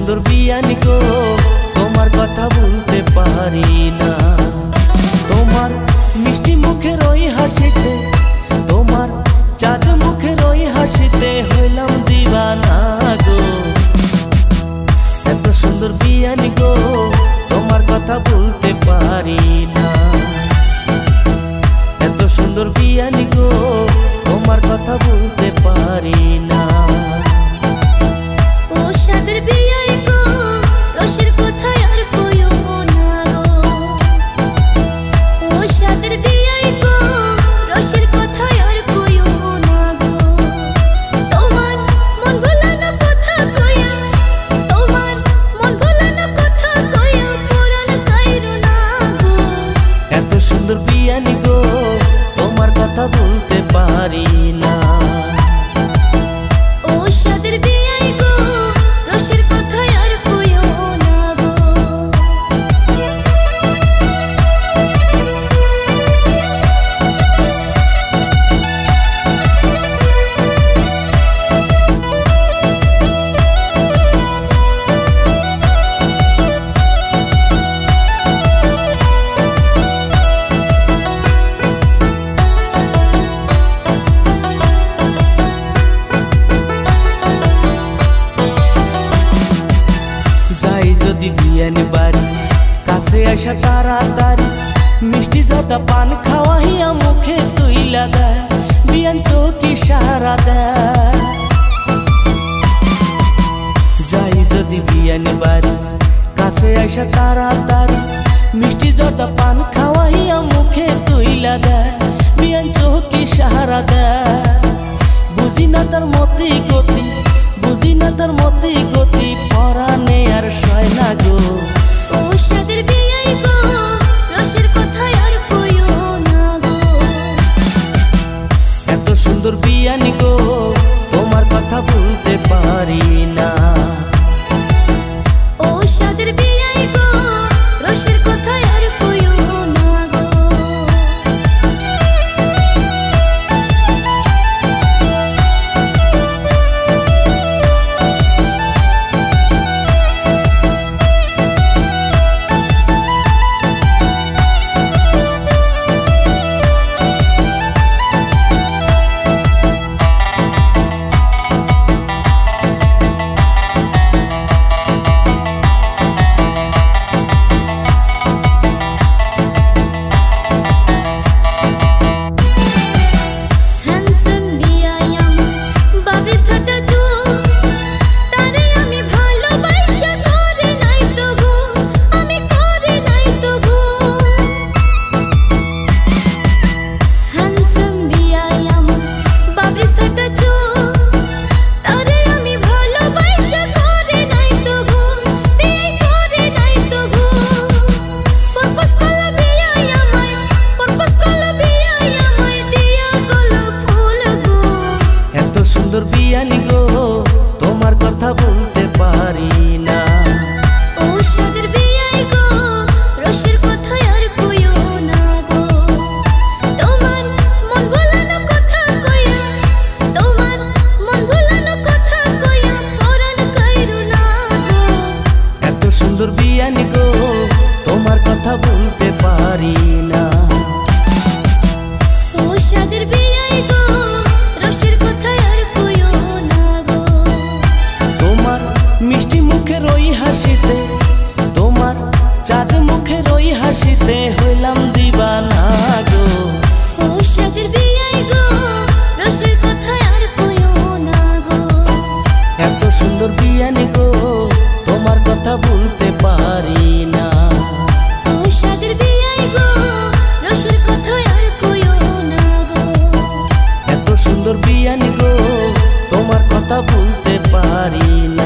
সুন্দর বিয়ানি গো তোমার কথা ভুলতে পারি না। তোমার মিষ্টি মুখের ওই হাসিতে, তোমার চাঁদ মুখের ওই হাসিতে হইলাম দিবানা গো। এত সুন্দর বিয়ানি গো তোমার কথা ভুলতে পারি না। এত সুন্দর বিয়ানি গো তোমার কথা ভুলতে পারি না। ও সাদের বিয়াই গো রসের কথায় আর কইও না গো। ও সাদের বিয়াই গো রসের কথায় আর কইও না গো। তোমার মন ভোলানো কথা কইয়া, তোমার মন ভোলানো কথা কইয়া পুরান কাইরো না গো। এত সুন্দর বিয়ানি গো তোমার কথা ভুলতে পারি না। ও সাদের বিয়াই গো রসের কথায় আর কইও না গো। যাই যদি বিয়ানি বাড়ি কাছে আসা তাড়াতাড়ি, মিষ্টি জর্দা পান খাওয়াইয়া মুখে তুইলা দেয়, বিয়ান চোখি সারা দেয়। যাই যদি বিয়ানি বাড়ি কাছে আসা তাড়াতাড়ি, মিষ্টি জর্দা পান খাওয়াইয়া মুখে তুইলা দেয়, বিয়ান চোখি সারা দেয়। বুঝি না তার মতি গতি, বুঝি না তার মতি গতি, পরাণে আর সয় না গো। ও সাদের বিয়াই গো রসের কথায় আর কইও না গো। এত সুন্দর বিয়ানি গো তোমার কথা ভুলতে পারি না। ও সাদের বিয়াই গো রসের কথায় আর কইও না গো। সুন্দর বিয়ানি গো তোমার কথা ভুলতে পারি না। ও সাদের বিয়াই গো রসের কথায় আর কইও না গো। তোমার মন ভোলানো কথা কইয়া, তোমার মন ভোলানো কথা কইয়া পরাণ কাইরো না গো। এত সুন্দর বিয়ানি গো তোমার কথা ভুলতে পারি না। ও সাদের বিয়াই গো রসের কথায় আর কইও না গো। তোমার মিষ্টি মুখের ওই হাসিতে, তোমার চাঁদ মুখের ওই হাসিতে হইলাম দিবানা গো। ও সাদের বিয়াই গো রসের কথায় আর কইও না গো। এত সুন্দর বিয়ানি গো তোমার কথা ভুলতে পারি না। ও সাদের বিয়াই গো রসের কথায় আর কইও না গো। এত সুন্দর বিয়ানি গো তোমার কথা ভুলতে পারি না।